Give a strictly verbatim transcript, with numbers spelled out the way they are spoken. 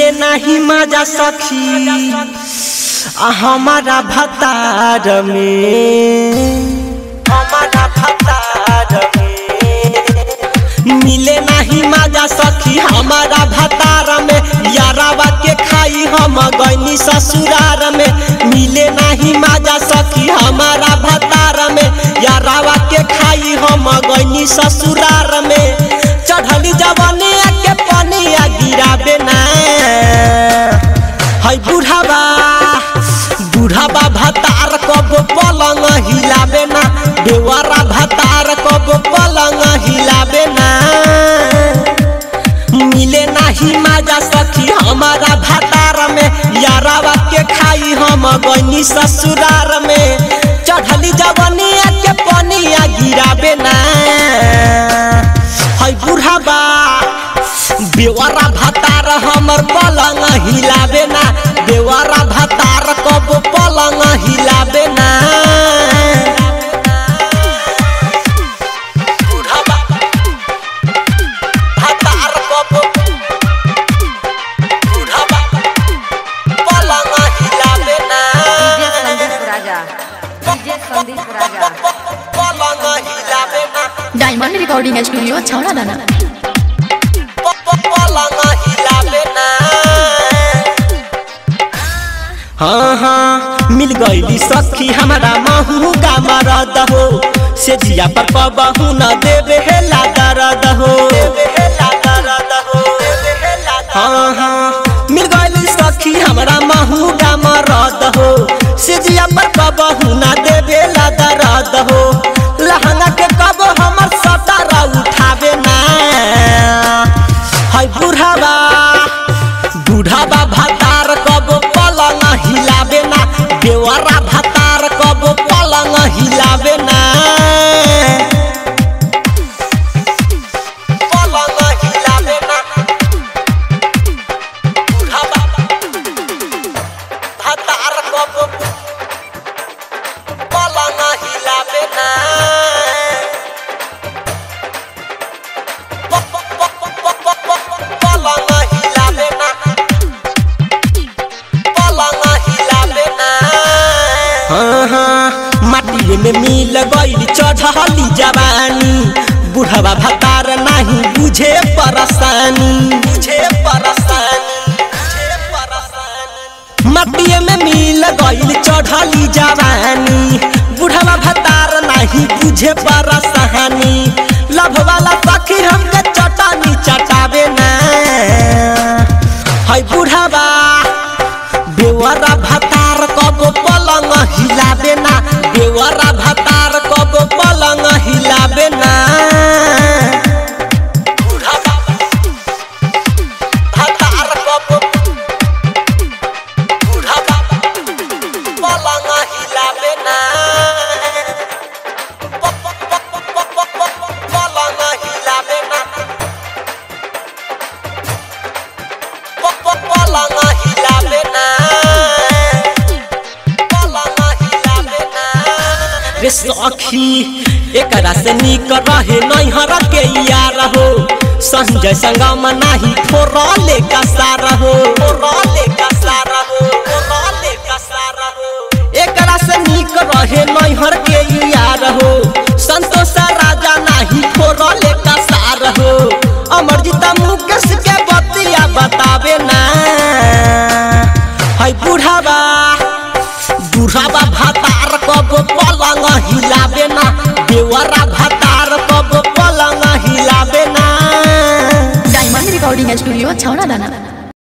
मिले नहीं मजा सखी हमारा भतार में, हमारा भतार में मिले नहीं मजा सखी हमारा भतार में। यारावा के खाई हम गईनी ससुरार में, मिले नहीं मजा सखी हमारा भतार में। यारावा के खाई हम गईनी ससुरार में। चढ़ली जवानी के पनिया गिराबे ना है बुढ़ावा, बुढ़ावा भतार कब पलंग हिलाबे ना, देवरा भतार कब पलंग हिलाबे ना। मिले नहीं मजा सखी हमारा भतार में। यारावा के खाई हम गईनी ससुरार में। चढ़ली जवानी के पनिया गिराबे ना है बुढ़ावा, देवरा भतार हमर पलंग हिलाबे ना, देवरा भतार कब पलंग हिलाबे ना। बुढ़ावा भतार कब, बुढ़ावा पलंग हिलाबे ना। डीजे संदीप राजा, डीजे संदीप राजा पलंग हिलाबे ना। डायमंड रिकॉर्डिंग स्टूडियो छौड़ा दाना। हाँ हाँ मिल गईली सखी हमारा महू का मरद हो, से जिया पर कबहू न देवे हेला दर्द हो। हाँ हाँ मिल गईली सखी हमारा महू का मरद हो, से जिया पर कबहू न देवे ला दर्द हो। लहंगा के कब हमर सटारा उठावे ना है बुढ़ावा, बुढ़ावा भतार कब पलंग हिलाबे ना, देवरा भतार कब पलंग हिलाबे ना। पलंग हिलाबे ना, बुढ़ावा भतार कब पलंग हिलाबे ना। हाँ हाँ माटी में मिल गई चढ़ली जवानी, बुढ़वा भतार नहीं बुझे परेशानी, बुझे परेशानी, बुझे परेशानी। माटी में मिल गई चढ़ली जवानी, बुढ़वा भतार नहीं बुझे परेशानी। लभ वाला सखी हमके चटानी चटावे ना है बुढ़वा, देवरा भतार कब पलंग हिलाबे ना, देवरा भतार कब पलंग हिलाबे ना। बुढ़ावा भतार कब, बुढ़ावा पलंग हिलाबे ना। पलंग हिलाबे ना, पलंग हिलाबे ना। रे सखी एकरा से निक रहे नैहर के यार हो, संजय संगम नाही फोरले का सारा हो, फोरले का सारा हो, फोरले का सारा हो। एकरा से निक रहे नैहर के यार हो, संतोष राजा नाही फोरले का सारा हो। अमरजीत मुकेश के बतिया बतावे ना है बुढ़ावा, बुढ़ावा भतार कब पलंग हिलाबे ना, देवरा भतार कब पलंग हिलाबे ना। डायमंड रिकॉर्डिंग स्टूडियो छौड़ा दाना।